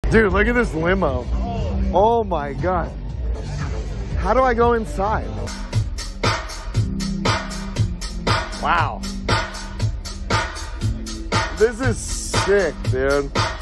Dude, look at this limo. Oh my God. How do I go inside? Wow. This is sick, dude.